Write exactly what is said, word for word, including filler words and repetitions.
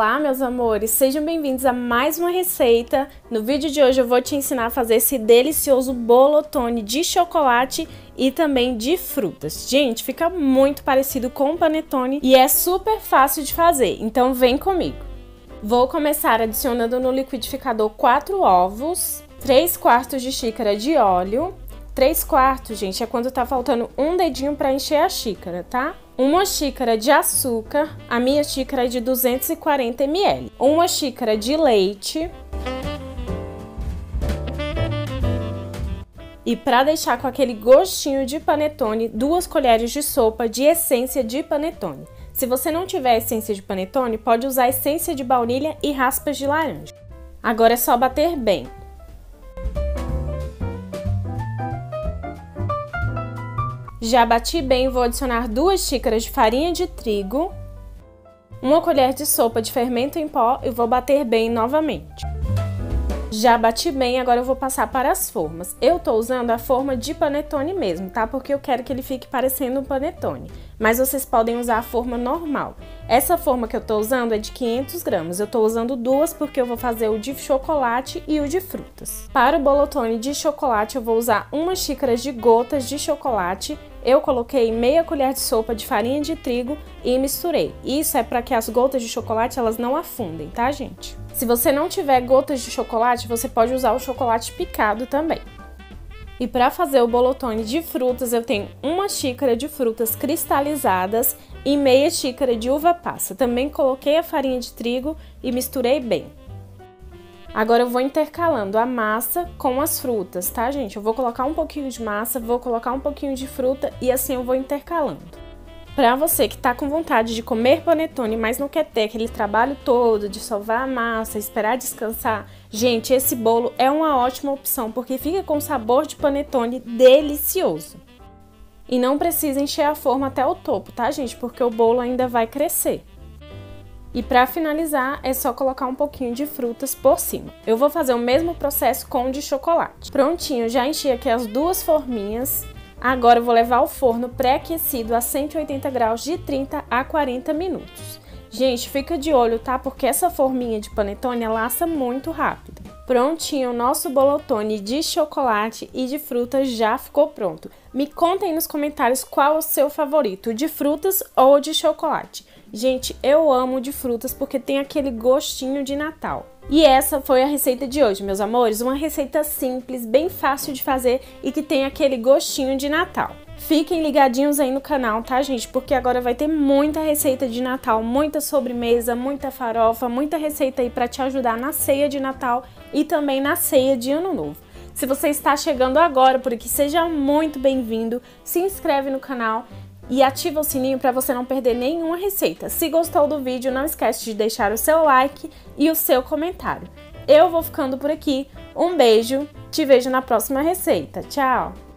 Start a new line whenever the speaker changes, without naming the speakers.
Olá, meus amores! Sejam bem-vindos a mais uma receita. No vídeo de hoje eu vou te ensinar a fazer esse delicioso bolotone de chocolate e também de frutas. Gente, fica muito parecido com o panetone e é super fácil de fazer, então vem comigo. Vou começar adicionando no liquidificador quatro ovos, três quartos de xícara de óleo. três quartos, gente, é quando tá faltando um dedinho para encher a xícara, tá? Uma xícara de açúcar, a minha xícara é de duzentos e quarenta mililitros. Uma xícara de leite. E para deixar com aquele gostinho de panetone, duas colheres de sopa de essência de panetone. Se você não tiver essência de panetone, pode usar essência de baunilha e raspas de laranja. Agora é só bater bem. Já bati bem, vou adicionar duas xícaras de farinha de trigo, uma colher de sopa de fermento em pó e vou bater bem novamente. Já bati bem, agora eu vou passar para as formas. Eu tô usando a forma de panetone mesmo, tá? Porque eu quero que ele fique parecendo um panetone. Mas vocês podem usar a forma normal. Essa forma que eu tô usando é de quinhentos gramas. Eu tô usando duas porque eu vou fazer o de chocolate e o de frutas. Para o bolotone de chocolate, eu vou usar uma xícara de gotas de chocolate. Eu coloquei meia colher de sopa de farinha de trigo e misturei. Isso é para que as gotas de chocolate elas não afundem, tá, gente? Se você não tiver gotas de chocolate, você pode usar o chocolate picado também. E para fazer o bolotone de frutas, eu tenho uma xícara de frutas cristalizadas e meia xícara de uva passa. Também coloquei a farinha de trigo e misturei bem. Agora eu vou intercalando a massa com as frutas, tá, gente? Eu vou colocar um pouquinho de massa, vou colocar um pouquinho de fruta e assim eu vou intercalando. Pra você que tá com vontade de comer panetone, mas não quer ter aquele trabalho todo de sovar a massa, esperar descansar, gente, esse bolo é uma ótima opção, porque fica com sabor de panetone delicioso. E não precisa encher a forma até o topo, tá, gente? Porque o bolo ainda vai crescer. E para finalizar, é só colocar um pouquinho de frutas por cima. Eu vou fazer o mesmo processo com o de chocolate. Prontinho, já enchi aqui as duas forminhas. Agora eu vou levar ao forno pré-aquecido a cento e oitenta graus de trinta a quarenta minutos. Gente, fica de olho, tá? Porque essa forminha de panetone ela assa muito rápido. Prontinho, o nosso bolotone de chocolate e de frutas já ficou pronto. Me contem aí nos comentários qual é o seu favorito, de frutas ou de chocolate. Gente, eu amo de frutas porque tem aquele gostinho de Natal. E essa foi a receita de hoje, meus amores. Uma receita simples, bem fácil de fazer e que tem aquele gostinho de Natal. Fiquem ligadinhos aí no canal, tá, gente? Porque agora vai ter muita receita de Natal, muita sobremesa, muita farofa, muita receita aí pra te ajudar na ceia de Natal e também na ceia de Ano Novo. Se você está chegando agora por aqui, seja muito bem-vindo, se inscreve no canal e ativa o sininho para você não perder nenhuma receita. Se gostou do vídeo, não esquece de deixar o seu like e o seu comentário. Eu vou ficando por aqui, um beijo, te vejo na próxima receita, tchau!